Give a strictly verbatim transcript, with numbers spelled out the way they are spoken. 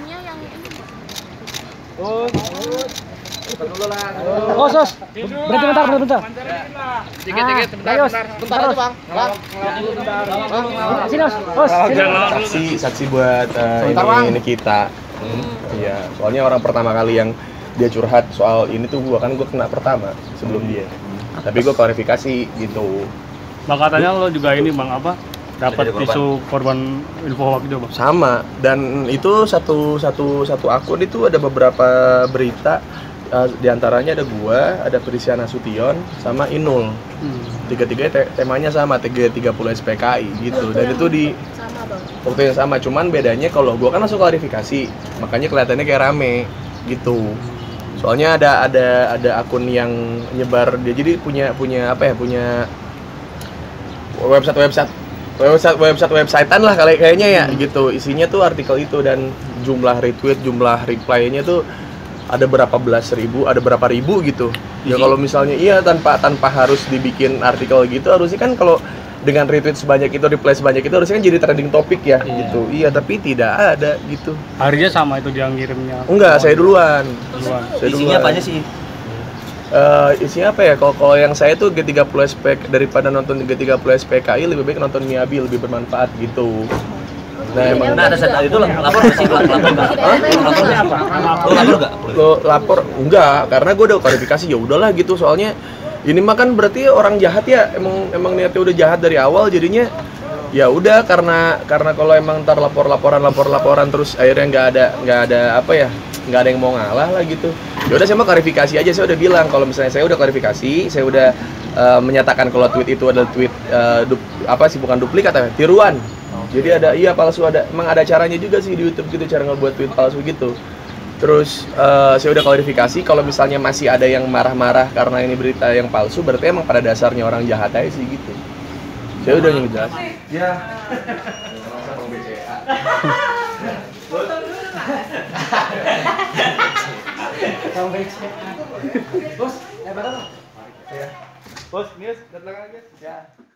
akunnya yang ini. Oh, dulu lah. oh, sos. Berhenti bentar, berhenti bentar. Dikit dikit bentar bentar. Bentar aja, Bang. Bang. Sini, Os. Os, sini. Saksi, saksi buat uh, ini, ini kita. Iya, soalnya orang pertama kali yang dia curhat soal ini tuh gua, kan gua kena pertama sebelum dia. Tapi gua klarifikasi gitu. Bang, katanya lo juga ini Bang apa? Dapat isu korban info hoax itu Bang. Sama, dan itu satu satu satu akun itu ada beberapa berita, uh, diantaranya ada gua, ada Prisiana Sution, sama Inul. Hmm. Tiga-tiga te temanya sama, tiga puluh S P K I gitu. Dan itu di sama Bang. waktu yang sama, cuman bedanya kalau gua kan langsung klarifikasi, makanya kelihatannya kayak rame gitu. Soalnya ada ada ada akun yang nyebar, dia jadi punya punya apa ya, punya website website website website websitean lah kali kayaknya ya hmm. gitu. Isinya tuh artikel itu, dan jumlah retweet, jumlah reply-nya tuh ada berapa belas ribu, ada berapa ribu gitu. Ya kalau misalnya iya tanpa tanpa harus dibikin artikel gitu, harusnya kan kalau dengan retweet sebanyak itu, reply sebanyak itu, harusnya kan jadi trending topik ya, iya. gitu. Iya, tapi tidak ada gitu. Harinya sama itu dia ngirimnya. Enggak, saya duluan. duluan. Saya Isinya duluan. apanya sih? Uh, isinya apa ya? Kalau kalau yang saya tuh G tiga puluh S P K, daripada nonton G tiga puluh S P K I lebih baik nonton Miyabi, lebih bermanfaat gitu. Nah, emang nah ada saat itu lapor nggak sih? Lapor nggak? Lapornya apa? Lo lapor nggak? Lo lapor enggak, karena gue udah klarifikasi, ya udahlah gitu. Soalnya ini mah kan berarti orang jahat ya, emang emang niatnya udah jahat dari awal, jadinya ya udah, karena karena kalau emang ntar lapor laporan lapor laporan terus akhirnya nggak ada nggak ada apa ya, nggak ada yang mau ngalah lah gitu. Ya udah, saya mau klarifikasi aja. Saya udah bilang kalau misalnya saya udah klarifikasi, saya udah uh, menyatakan kalau tweet itu adalah tweet uh, dup, apa sih, bukan duplikat ya, tiruan. Jadi ada iya palsu, ada emang ada caranya juga sih di YouTube gitu, cara ngebuat tweet palsu gitu. Terus uh, saya udah klarifikasi kalau misalnya masih ada yang marah-marah karena ini berita yang palsu, berarti emang pada dasarnya orang jahat aja sih gitu. Saya udah ngejelasin. Ya. Bos, ya barang. Bos, Mius, datang aja. Ya.